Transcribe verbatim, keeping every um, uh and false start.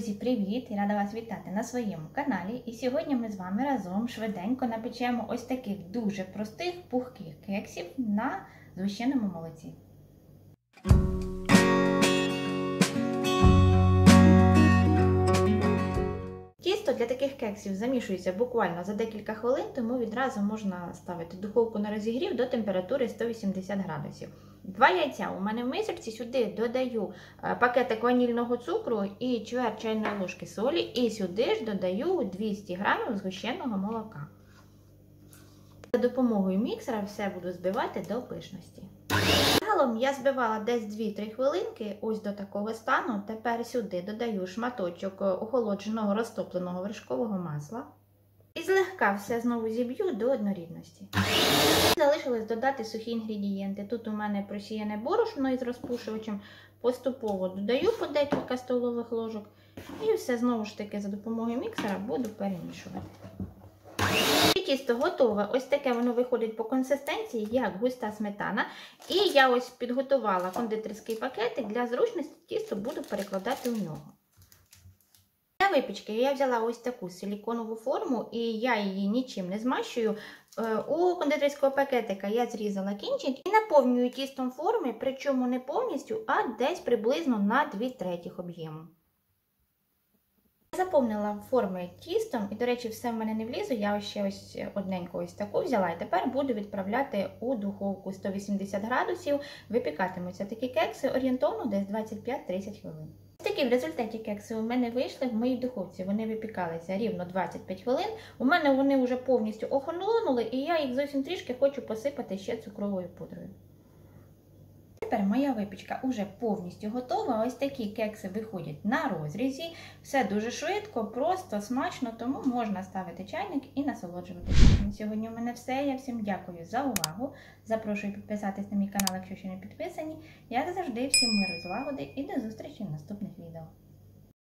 Друзі, привіт! Я рада вас вітати на своєму каналі. І сьогодні ми з вами разом швиденько напечемо ось таких дуже простих пухких кексів на згущеному молоці. Тісто для таких кексів замішується буквально за декілька хвилин, тому відразу можна ставити духовку на розігрів до температури сто вісімдесят градусів. Два яйця у мене в мисочці, сюди додаю пакетик ванільного цукру і чверть чайної ложки солі, і сюди ж додаю двісті грамів згущеного молока. За допомогою міксера все буду збивати до пишності. Загалом я збивала десь дві-три хвилинки, ось до такого стану. Тепер сюди додаю шматочок охолодженого розтопленого вершкового масла. І злегка все знову зіб'ю до однорідності. Залишилось додати сухі інгредієнти. Тут у мене просіяне борошно із розпушувачем. Поступово додаю по декілька столових ложок. І все знову ж таки за допомогою міксера буду перемішувати. Тісто готове. Ось таке воно виходить по консистенції, як густа сметана. І я ось підготувала кондитерський пакетик. Для зручності тісто буду перекладати в нього. Для випічки я взяла ось таку силіконову форму, і я її нічим не змащую. У кондитерського пакетика я зрізала кінчик і наповнюю тістом форми, причому не повністю, а десь приблизно на дві третіх об'єму. Я заповнила форми тістом, і, до речі, все в мене не влізу, я ще ось одненьку ось таку взяла, і тепер буду відправляти у духовку сто вісімдесят градусів, випікатимуться такі кекси орієнтовно десь двадцять п'ять-тридцять хвилин. Ось такі в результаті кекси у мене вийшли в моїй духовці, вони випікалися рівно двадцять п'ять хвилин, у мене вони вже повністю охолонули, і я їх зовсім трішки хочу посипати ще цукровою пудрою. Тепер моя випічка вже повністю готова. Ось такі кекси виходять на розрізі. Все дуже швидко, просто, смачно, тому можна ставити чайник і насолоджуватися. Сьогодні у мене все. Я всім дякую за увагу. Запрошую підписатись на мій канал, якщо ще не підписані. Як завжди, всім миру, злагоди і до зустрічі в наступних відео.